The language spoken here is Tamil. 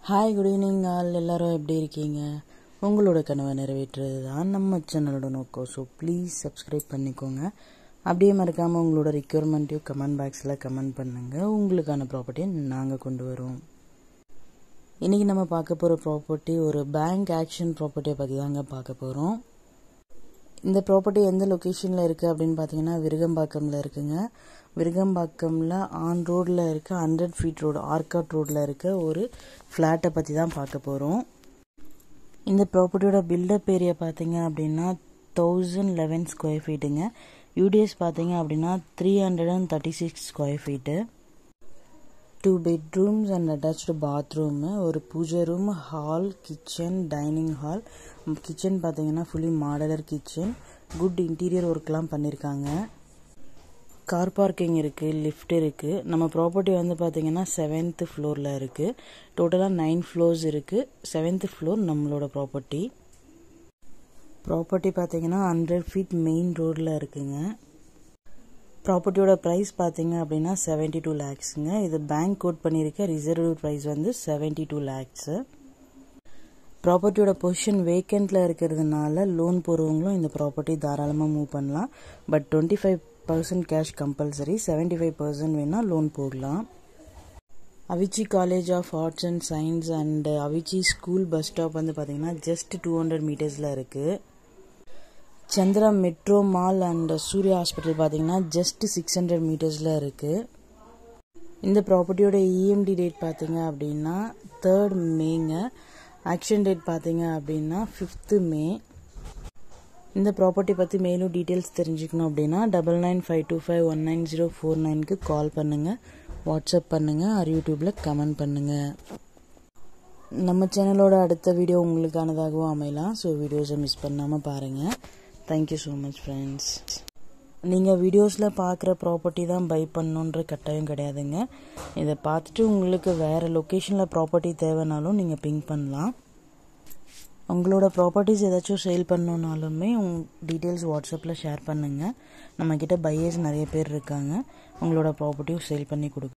Hi good evening all. எல்லாரும் எப்படி இருக்கீங்க? உங்களோட கனவை நிறைவேற்றுறது தான் நம்ம சேனலோட நோக்கம். ஸோ ப்ளீஸ் சப்ஸ்கிரைப் பண்ணிக்கோங்க. அப்படியே மறக்காமல் உங்களோட ரிக்யர்மெண்ட்டையும் கமெண்ட் பாக்ஸில் கமெண்ட் பண்ணுங்கள். உங்களுக்கான ப்ராப்பர்ட்டியை நாங்கள் கொண்டு வரோம். இன்றைக்கி நம்ம பார்க்க போகிற ப்ராப்பர்ட்டி ஒரு பேங்க் ஆக்ஷன் ப்ராப்பர்ட்டியை பற்றி தாங்க பார்க்க போகிறோம். இந்த ப்ராப்பர்ட்டி எந்த லொக்கேஷனில் இருக்குது அப்படின்னு பார்த்தீங்கன்னா விருகம்பாக்கமில் இருக்குங்க. விருகம்பாக்கமில் ஆன் ரோடில் இருக்க 100 feet ரோடு ஆர்காட் ரோடில் இருக்க ஒரு ஃப்ளாட்டை பற்றி தான் பார்க்க போகிறோம். இந்த ப்ராப்பர்ட்டியோட பில்டப் ஏரியா பார்த்தீங்க அப்படின்னா 1011 ஸ்கொயர் ஃபீட்டுங்க. யூடிஎஸ் பார்த்தீங்க அப்படின்னா 336 square feet. 2 bedrooms and attached bathroom, ஒரு பூஜை room, hall, kitchen, dining hall. Kitchen பார்த்தீங்கன்னா fully modular kitchen. Good interior ஒர்க்லாம் பண்ணியிருக்காங்க. கார் பார்க்கிங் இருக்குது, லிஃப்ட் இருக்குது. நம்ம ப்ராப்பர்ட்டி வந்து பார்த்தீங்கன்னா 7th floorல இருக்குது. டோட்டலாக 9 floors இருக்குது. 7th floor நம்மளோட ப்ராப்பர்ட்டி. ப்ராப்பர்ட்டி பார்த்தீங்கன்னா 100 feet மெயின் ரோடில் இருக்குங்க. ப்ராப்பர்ட்டியோட ப்ரைஸ் பார்த்தீங்க அப்படின்னா 72 lakhsங்க. இது பேங்க் கோட் பண்ணியிருக்க ரிசர்வ் ப்ரைஸ் வந்து 72 lakhs. ப்ராப்பர்ட்டியோட பொசிஷன் வேக்கண்ட்டில் இருக்கிறதுனால லோன் போகிறவங்களும் இந்த ப்ராப்பர்ட்டி தாராளமாக மூவ் பண்ணலாம். பட் 25% கேஷ் கம்பல்சரி, 75% வேணால் லோன் போடலாம். Avichi college of arts and science and Avichi school bus stop வந்து பார்த்தீங்கன்னா ஜஸ்ட் 200 meters இருக்குது. Chandra metro mall and Surya hospital பார்த்தீங்கன்னா ஜஸ்ட் 600 meters இருக்குது. இந்த ப்ராப்பர்ட்டியோட EMD டேட் பார்த்தீங்க அப்படின்னா 3rd Mayங்க. ஆக்ஷன் டேட் பார்த்தீங்க அப்படின்னா 5th May. இந்த ப்ராப்பர்ட்டி பற்றி மேலும் டீட்டெயில்ஸ் தெரிஞ்சுக்கணும் அப்படின்னா 9952519049க்கு கால் பண்ணுங்கள், வாட்ஸ்அப் பண்ணுங்கள், ஆர் யூடியூப்பில் கமெண்ட் பண்ணுங்கள். நம்ம சேனலோட அடுத்த வீடியோ உங்களுக்கானதாகவும் அமையலாம். ஸோ வீடியோஸை மிஸ் பண்ணாமல் பாருங்கள். Thank you so much friends. நீங்கள் வீடியோஸில் பார்க்குற ப்ராப்பர்ட்டி தான் பை பண்ணணுன்ற கட்டாயம் கிடையாதுங்க. இதை பார்த்துட்டு உங்களுக்கு வேறு லொக்கேஷனில் ப்ராப்பர்ட்டி தேவைனாலும் நீங்கள் பிங்க் பண்ணலாம். உங்களோட ப்ராப்பர்ட்டிஸ் ஏதாச்சும் சேல் பண்ணணுன்னாலுமே டீட்டெயில்ஸ் வாட்ஸ்அப்பில் ஷேர் பண்ணுங்கள். நம்மக்கிட்ட பையர்ஸ் நிறைய பேர் இருக்காங்க. உங்களோட ப்ராப்பர்ட்டியும் சேல் பண்ணி கொடுங்க.